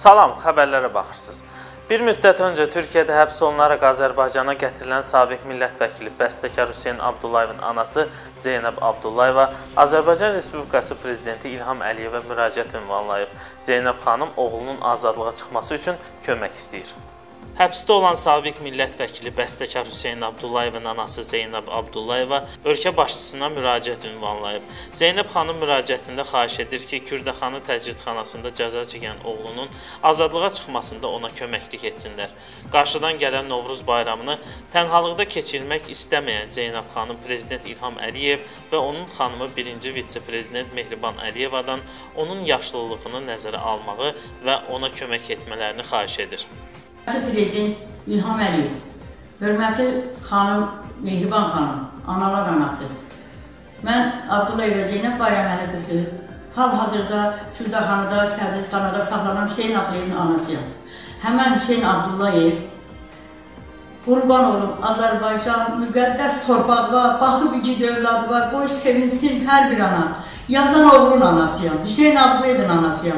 Salam, xəbərlərə baxırsınız. Bir müddət öncə Türkiyədə həbs olunaraq Azərbaycana gətirilən sabiq millət vəkili bəstəkar Hüseyn Abdullayevin anası Zeynəb Abdullayeva Azərbaycan Respublikası Prezidenti İlham Əliyevə müraciət ünvanlayıb. Zeynəb xanım oğlunun azadlığa çıxması üçün kömək istəyir. Həbsdə olan sabiq millət vəkili bəstəkar Hüseyn Abdullayevin anası Zeynəb Abdullayeva ölkə başçısına müraciət ünvanlayıb. Zeynəb xanım müraciətində xahiş edir ki, Kürdəxanı təcridxanasında cəza çəkən oğlunun azadlığa çıxmasında ona köməklik etsinlər. Qarşıdan gələn Novruz bayramını tənhalıqda keçirmək istəməyən Zeynəb xanım Prezident İlham Əliyev və onun xanımı 1-ci vitse-prezident Mehriban Əliyevadan onun yaşlılığını nəzərə almağı və ona kömək etmələrini xahiş edir. Prezident İlham Əliyev, hörmətli xanım Mehriban xanım, analar anası. Mən Abdullayeva Zeynəb Bayraməli qızı, hal-hazırda Kürdəxanada, Sədizxanada saxlanan Hüseyn Abdullayevin anasıyam. Həmən Hüseyn Abdullayev, qurban olum Azərbaycan, müqəddəs torpaq var, baxıb igid övladı var, qoy sevinsin hər bir ana. Yazan oğlun anasıyam, Hüseyn Abdullayevin anasıyam.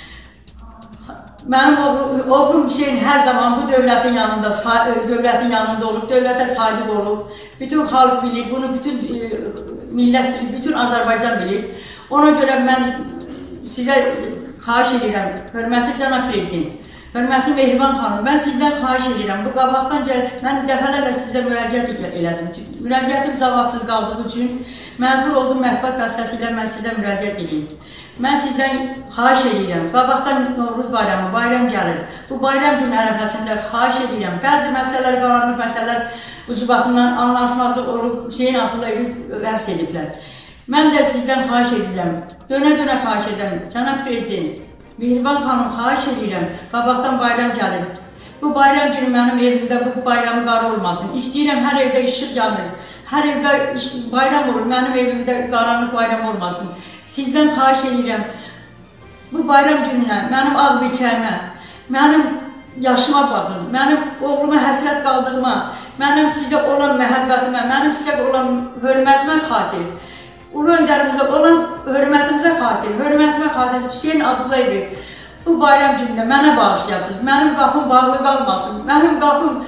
Mənim oğlum Hüseyn hər zaman bu dövlətin yanında olub, dövlətə sadiq olub. Bütün xalq bilir, bunu bütün millət bilir, bütün Azərbaycan bilir. Ona görə mən sizə xahiş edirəm, hörmətli cənab prezident, hörmətli Mehriban xanım, mən sizdən xahiş edirəm. Bu qabaqdan mən dəfələrlə sizə müraciət elədim. Müraciətim cavabsız qaldığı üçün məcbur oldum mətbuat vasitəsilə mən sizə müraciət edeyim. Mən sizdən xahiş edirəm, qabaqdan Novruz bayramı, bayram gəlir. Bu bayram günü ərəfəsində xahiş edirəm. Bəzi məsələlər, qaranlıq məsələlər ucubatından anlaşmazlıq olub, Hüseyn Abdullayevi həbs ediblər. Mən də sizdən xahiş edirəm, dönə-dönə xahiş edirəm, cənab prezident, Mehriban xanım xahiş edirəm, qabaqdan bayram gəlir. Bu bayram günü mənim evimdə bu bayramı qarı olmasın. İstəyirəm, hər evdə işıq yanır, hər evdə bayram olur, mənim evimdə qaranlıq bayram olmasın. Sizdən xahiş edirəm, bu bayram gününə, mənim ağ beçəyimə, mənim yaşıma baxın, mənim oğluma həsrət qaldığıma, mənim sizə olan məhəbbətimə, mənim sizə olan hörmətimə xatir, ulu öndərimizə olan hörmətimizə xatir, Hüseyn Abdullayev, bu bayram günündə mənə bağışlayasınız, mənim qapım bağlı qalmasın, mənim qapım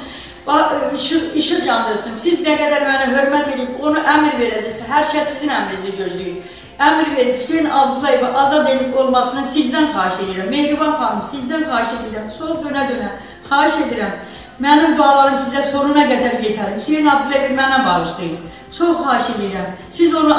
işıq yandırsın, siz nə qədər mənə hörmət edib, onu əmr verəcəksiniz, hər kəs sizin əmrinizi gözləyir. Əmr verib Hüseyn Abdullayevi azad edib olmasını sizdən xahiş edirəm. Mehriban xanım, sizdən xahiş edirəm. Sol dönə-dönə xahiş edirəm. Mənim dualarım sizə sonuna qədər yetər. Hüseyn Abdullayevi mənə bağışlayın. Çox xahiş edirəm. Siz onu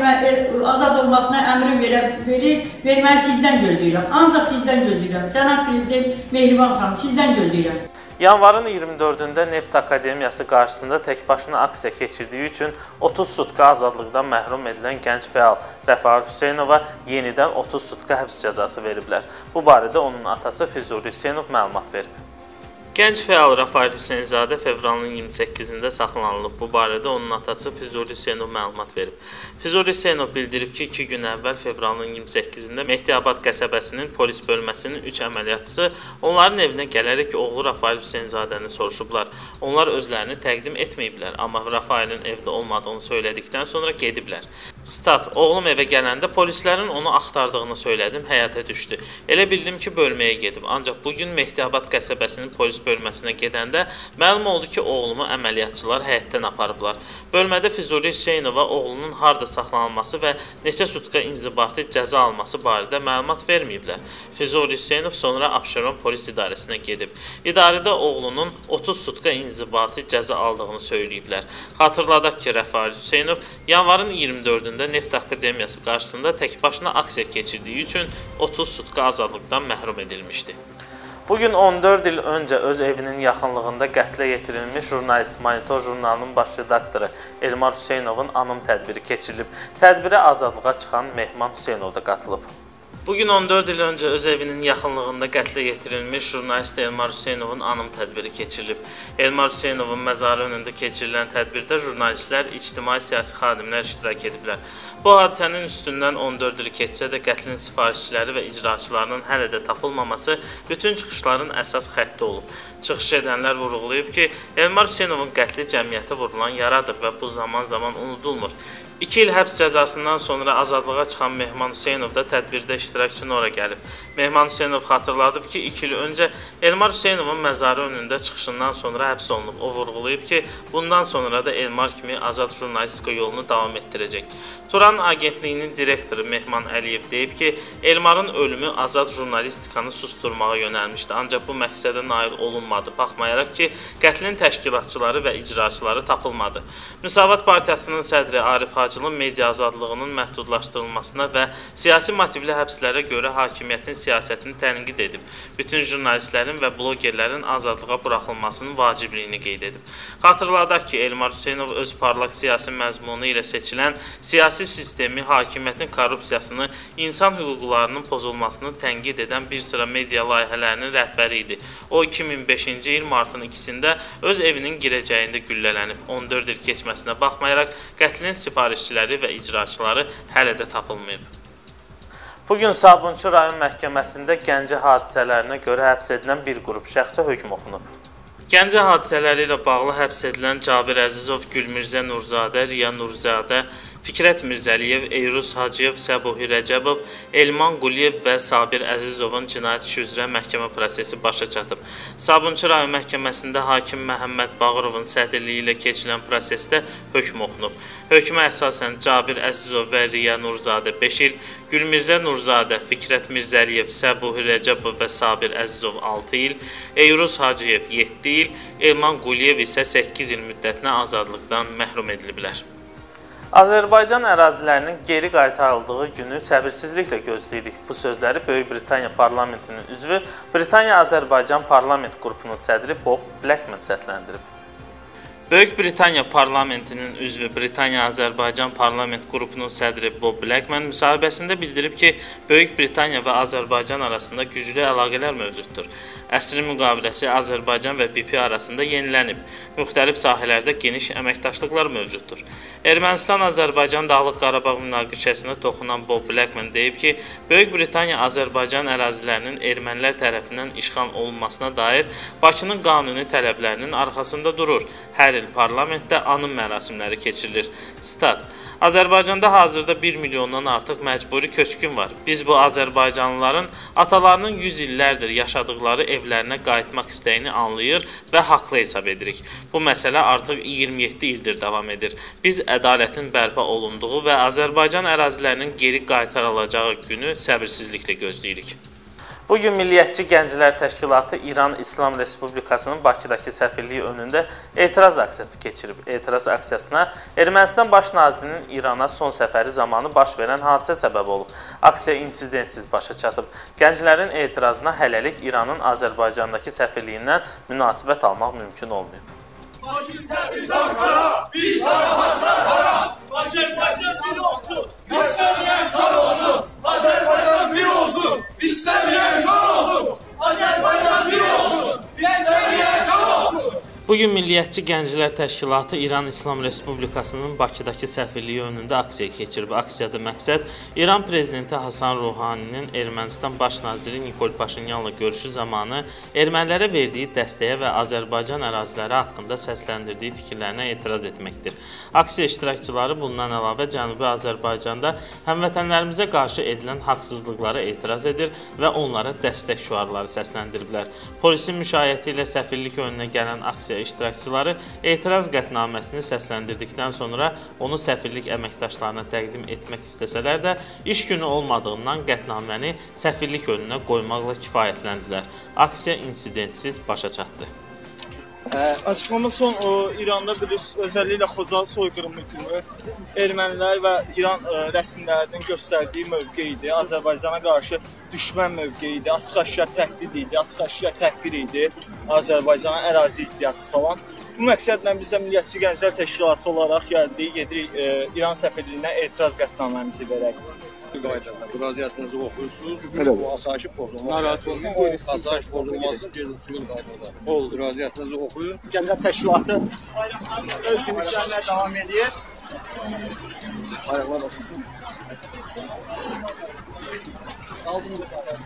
azad olmasına əmri verməyi sizdən gözləyirəm. Ancaq sizdən gözləyirəm. Cənab prezident Mehriban xanım, sizdən gözləyirəm. Yanvarın 24-də Neft Akademiyası qarşısında təkbaşına aksiya keçirdiyi üçün 30 sutka azadlıqdan məhrum edilən gənc fəal Rəfail Hüseynova yenidən 30 sutka həbs cəzası veriblər. Bu barədə onun atası Füzuli Hüseynov məlumat verib. Gənc fəal Rəfail Hüseynzadə fevralın 28-də saxlanılıb. Bu barədə onun atası Füzuli Hüseynov məlumat verib. Füzuli Hüseynov bildirib ki, 2 gün əvvəl fevralın 28-də Mehdiyabad qəsəbəsinin polis bölməsinin 3 əməliyyatçısı onların evinə gələrək oğlu Rəfail Hüseynzadəni soruşublar. Onlar özlərini təqdim etməyiblər, amma Rəfailin evdə olmadığını söylədikdən sonra gediblər. Stat, oğlum evə gələndə polislərin onu axtardığını söylədim, həyata düşdü. Elə bildim ki, bölməyə gedib. Ancaq bugün Mehdiyabad qəsəbəsinin polis bölməsinə gedəndə məlum oldu ki, oğlumu əməliyyatçılar həyətdən aparıblar. Bölmədə Füzuli Hüseynova oğlunun harda saxlanılması və neçə sutka inzibati cəza alması barədə məlumat verməyiblər. Füzuli Hüseynov sonra Abşeron polis idarəsinə gedib. İdarədə oğlunun 30 sutka inzibati cəza aldığını söyləyiblər. Xatırladaq ki, Rəfail Hüseynov yanvarın 24-də Neft Akademiyası qarşısında təkbaşına aksiya keçirdiyi üçün 30 sutka azadlıqdan məhrum edilmişdi. Bugün 14 il öncə öz evinin yaxınlığında qətlə yetirilmiş jurnalist Monitor jurnalının baş redaktoru Elmar Hüseynovun anım tədbiri keçirilib. Tədbirə azadlığa çıxan Mehman Hüseynov da qatılıb. Bugün 14 il öncə öz evinin yaxınlığında qətlə yetirilmiş jurnalist Elmar Hüseynovun anım tədbiri keçirilib. Elmar Hüseynovun məzarı önündə keçirilən tədbirdə jurnalistlər, ictimai-siyasi xadimlər iştirak ediblər. Bu hadisənin üstündən 14 il keçsə də qətlin sifarişçiləri və icraçılarının hələ də tapılmaması bütün çıxışların əsas xətti olub. Çıxış edənlər vurğulayıb ki, Elmar Hüseynovun qətli cəmiyyətə vurulan yaradır və bu zaman-zaman unudulmur. 2 il həbs cəzasından sonra azadlığa çıxan Mehman Hüseynov da tədbirdə iştirakçı nora gəlib. Mehman Hüseynov xatırladıb ki, 2 il öncə Elmar Hüseynovun məzarı önündə çıxışından sonra həbs olunub. O vurğulayıb ki, bundan sonra da Elmar kimi azad jurnalistika yolunu davam etdirəcək. Turan agentliyinin direktoru Mehman Əliyev deyib ki, Elmarın ölümü azad jurnalistikanı susturmağa yönəlmişdi, ancaq bu məqsədə nail olunmadı, baxmayaraq ki, qətlin təşkilatçıları və icraçıları tapılmadı. Müsavat Partiyasının sədri Arif Hacılın media azadlığının məhdudlaşdırılmasına və siyasi motivli həbslərə görə hakimiyyətin siyasətini tənqid edib. Bütün jurnalistlərin və blogerlərin azadlığa buraxılmasının vacibliyini qeyd edib. Xatırladaq ki, Elmar Hüseynov öz parlaq siyasi məzmunu ilə seçilən siyasi sistemi, hakimiyyətin korrupsiyasını, insan hüquqlarının pozulmasını tənqid edən bir sıra media layihələrinin rəhbəri idi. O, 2005-ci il martın 2-sində öz evinin girəcəyində güllələnib. 14 il keçməsinə baxmayaraq, qətlin sifarişçiləri və icraçıları hələ də tapılmayıb. Bugün Sabunçu rayon məhkəməsində Gəncə hadisələrinə görə həbs edilən bir qrup şəxsə hökm oxunub. Gəncə hadisələri ilə bağlı həbs edilən Cabir Əzizov, Gülmirzə Nurzadə, Riya Nurzadə, Fikrət Mirzəliyev, Eyruz Hacıyev, Səbuhi Rəcəbov, Elman Quliyev və Sabir Əzizovun cinayət işi üzrə məhkəmə prosesi başa çatıb. Sabunçu rayon məhkəməsində hakim Məhəmməd Bağırovun sədrliyi ilə keçilən prosesdə hökm oxunub. Hökmə əsasən Cabir Əzizov və Riya Nurzadə 5 il, Gülmirzə Nurzadə, Fikrət Mirzəliyev, Səbuhi Rəcəbov və Sabir Əzizov 6 il, Eyruz Hacıyev 7 il, Elman Quliyev isə 8 il müddətinə azadlıqdan məhrum ediliblər. Azərbaycan ərazilərinin geri qaytarıldığı günü səbirsizliklə gözləyirik. Bu sözləri Böyük Britaniya parlamentinin üzvü, Britaniya-Azərbaycan parlament qrupunun sədri Bob Blackman səsləndirib. Böyük Britaniya parlamentinin üzvü Britaniya-Azərbaycan parlament qrupunun sədri Bob Blackman müsahibəsində bildirib ki, Böyük Britaniya və Azərbaycan arasında güclü əlaqələr mövcuddur. Əsrin müqaviləsi Azərbaycan və BP arasında yenilənib. Müxtəlif sahələrdə geniş əməkdaşlıqlar mövcuddur. Ermənistan-Azərbaycan Dağlıq Qarabağ münaqişəsinə toxunan Bob Blackman deyib ki, Böyük Britaniya Azərbaycan ərazilərinin ermənilər tərəfindən işğal olunmasına dair Bakının qanuni tələblərinin arxasında durur. Hər il parlamentdə anım mərasimləri keçirilir. Stat: Azərbaycanda hazırda 1 milyondan artıq məcburi köçkün var. Biz bu Azərbaycanlıların atalarının 100 illərdir yaşadıqları evlərinə qayıtmaq istəyini anlayır və haqlı hesab edirik. Bu məsələ artıq 27 ildir davam edir. Biz ədalətin bərpa olunduğu və Azərbaycan ərazilərinin geri qaytarılacağı günü səbirsizliklə gözləyirik. Bugün Milliyyətçi Gənclər Təşkilatı İran İslam Respublikasının Bakıdakı səfirliyi önündə etiraz aksiyası keçirib. Etiraz aksiyasına Ermənistan baş nazirinin İrana son səfəri zamanı baş verən hadisə səbəb olub. Aksiya insidentsiz başa çatıb. Gənclərin etirazına hələlik İranın Azərbaycandakı səfirliyindən münasibət almaq mümkün olmayıb. Bakı Təbriz Ankara, biz Azərbaycan para. Azərbaycan bir olsun, istəməyən kar olsun. Azərbaycan bir olsun, istəməyən kar olsun. Azərbaycan bir olsun, istəməyən kar olsun. Bugün Milliyyətçi Gənclər Təşkilatı İran İslam Respublikasının Bakıdakı səfirliyi önündə aksiya keçirib. Aksiyada məqsəd İran Prezidenti Hasan Ruhaninin Ermənistan Baş naziri Nikol Paşinyanla görüşü zamanı ermənilərə verdiyi dəstəyə və Azərbaycan əraziləri haqqında səsləndirdiyi fikirlərinə etiraz etməkdir. Aksiya iştirakçıları bundan əlavə Cənubi Azərbaycanda həmvətənlərimizə qarşı edilən haqsızlıqlara etiraz edir və onlara dəstək şüarları səsləndiriblər. Polisin müşayiəti ilə səfirlik önünə gələn aksiya iştirakçıları etiraz qətnaməsini səsləndirdikdən sonra onu səfirlik əməkdaşlarına təqdim etmək istəsələr də iş günü olmadığından qətnaməni səfirlik önünə qoymaqla kifayətləndilər. Aksiya insidentsiz başa çatdı. Açıqlama son İranda bilirsiniz, özəlliklə Xocalı soyqırımı günü ermənilər və İran rəsmilərinin göstərdiyi mövqe idi. Azərbaycana qarşı düşmən mövqe idi, açıq-aşkar təhdid idi, açıq-aşkar təhqir idi, Azərbaycana ərazi iddiası falan. Bu məqsədlə biz də Milliyyətçi Gənclər Təşkilatı olaraq gəldik, gedirik İran səfirliyinə etiraz qətnaməmizi verək. Müraciətinizi oxuyursunuz. Bu asayişi pozulması. Asayiş pozulması sivil qaydada. Oldu. Müraciətinizi oxuyun. Gənclər Təşkilatı öz günlüklərinə davam edir. Ayaqlar basılsın. Aldım bu kadar.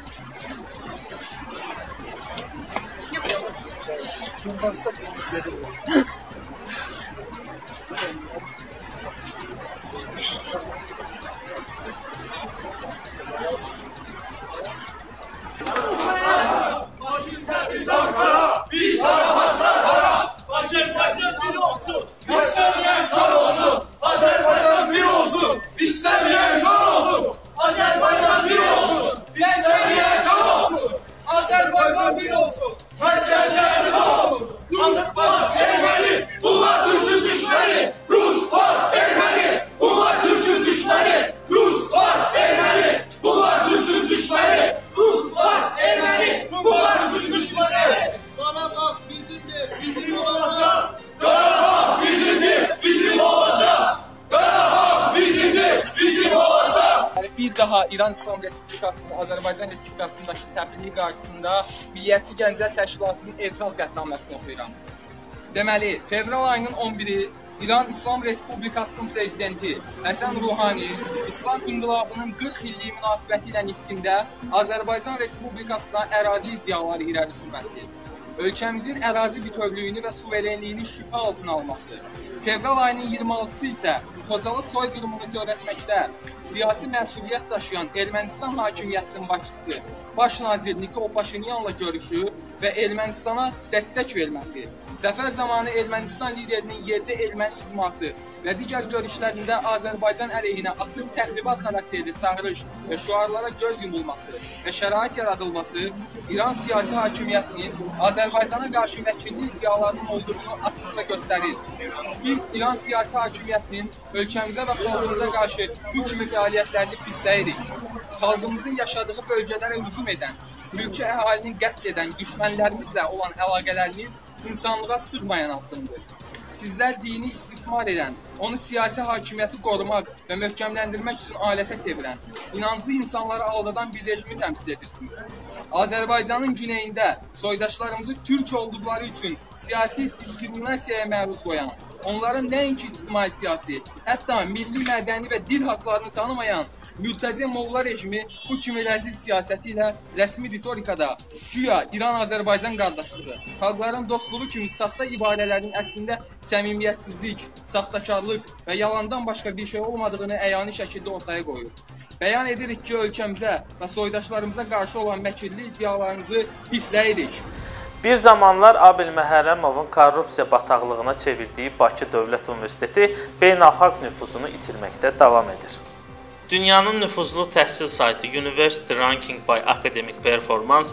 bir daha İran İslam Respublikasının Azərbaycan Respublikasındakı səfirliyi qarşısında Milliyyətçi Gənclər Təşkilatının etiraz qətnaməsini oxuyuram. Deməli, fevral ayının 11-i İran İslam Respublikasının prezidenti Həsən Ruhani İslam İnqilabının 40 illiyi münasibəti ilə nitqində Azərbaycan Respublikasına ərazi iddiaları irəli sürməsi, ölkəmizin ərazi bütövlüyünü və suverenliyini şübhə altına alması, fevral ayının 26-sı isə Xozalı soyqırımını törətməkdə siyasi məsuliyyət daşıyan Ermənistan hakimiyyətinin başçısı Baş nazir Nikol Paşinyanla görüşü və Ermənistana dəstək verməsi, səfər zamanı Ermənistan liderinin yerli erməni icması və digər görüşlərində Azərbaycan əleyhinə açıq təxribat xarakterli çağırış və şüarlara göz yumulması və şərait yaradılması İran siyasi hakimiyyətinin Azərbaycana qarşı vəkillik iddialarının olduğunu açıqca göstərir. Biz İran siyasi hakimiyyətinin ölkəmizə və xalqımıza qarşı bu kimi fəaliyyətlərini pisləyirik. Xalqımızın yaşadığı bölgələrə hücum edən, mülki əhalini qətl edən düşmənlərimizlə olan əlaqələriniz insanlığa sığmayan addımdır. Sizlər dini istismar edən, onu siyasi hakimiyyəti qorumaq və möhkəmləndirmək üçün alətə çevirən, inanclı insanları aldadan bir rejimi təmsil edirsiniz. Azərbaycanın güneyində soydaşlarımızı türk olduqları üçün siyasi diskriminasiyaya məruz qoyan, onların nəinki ictimai siyasi, hətta milli, mədəni və dil haqlarını tanımayan mültəzi Molla rejimi bu kimi rəzil siyasəti ilə rəsmi ritorikada güya İran-Azərbaycan qardaşlığı, xalqların dostluğu kimi saxta ibarələrin əslində səmimiyyətsizlik, saxtakarlıq və yalandan başqa bir şey olmadığını əyani şəkildə ortaya qoyur. Bəyan edirik ki, ölkəmizə və soydaşlarımıza qarşı olan məkirli iddialarınızı pisləyirik. Bir zamanlar Abil Məhərrəmovun korrupsiya bataqlığına çevirdiyi Bakı Dövlət Universiteti beynəlxalq nüfuzunu itirməkdə davam edir. Dünyanın nüfuzlu təhsil saytı University Ranking by Academic Performance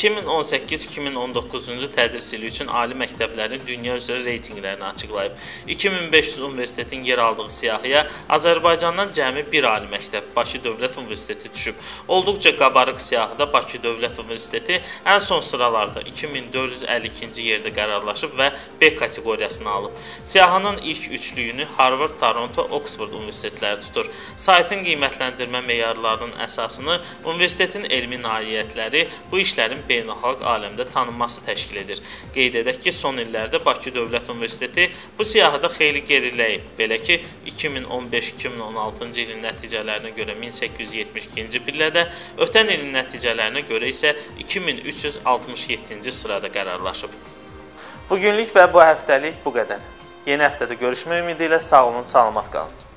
2018-2019-cu tədris ili üçün ali məktəblərin dünya üzrə reytinqlərini açıqlayıb. 2500 universitetin yer aldığı siyahıya Azərbaycandan cəmi bir ali məktəb Bakı Dövlət Universiteti düşüb. Olduqca qabarıq siyahıda Bakı Dövlət Universiteti ən son sıralarda 2452-ci yerdə qərarlaşıb və B kateqoriyasını alıb. Siyahının ilk üçlüyünü Harvard, Toronto, Oxford universitetləri tutur. Saytın qiymətləndirmə meyarlarının əsasını universitetin elmi nailiyyətləri bu işlərin beynəlxalq aləmdə tanınması təşkil edir. Qeyd edək ki, son illərdə Bakı Dövlət Universiteti bu siyahıda xeyli geriləyib. Belə ki, 2015-2016-cı ilin nəticələrinə görə 1872-ci pillədə, ötən ilin nəticələrinə görə isə 2367-ci sırada qərarlaşıb. Bugünlük və bu həftəlik bu qədər. Yeni həftədə görüşmək ümidi ilə sağ olun, salamat qalın.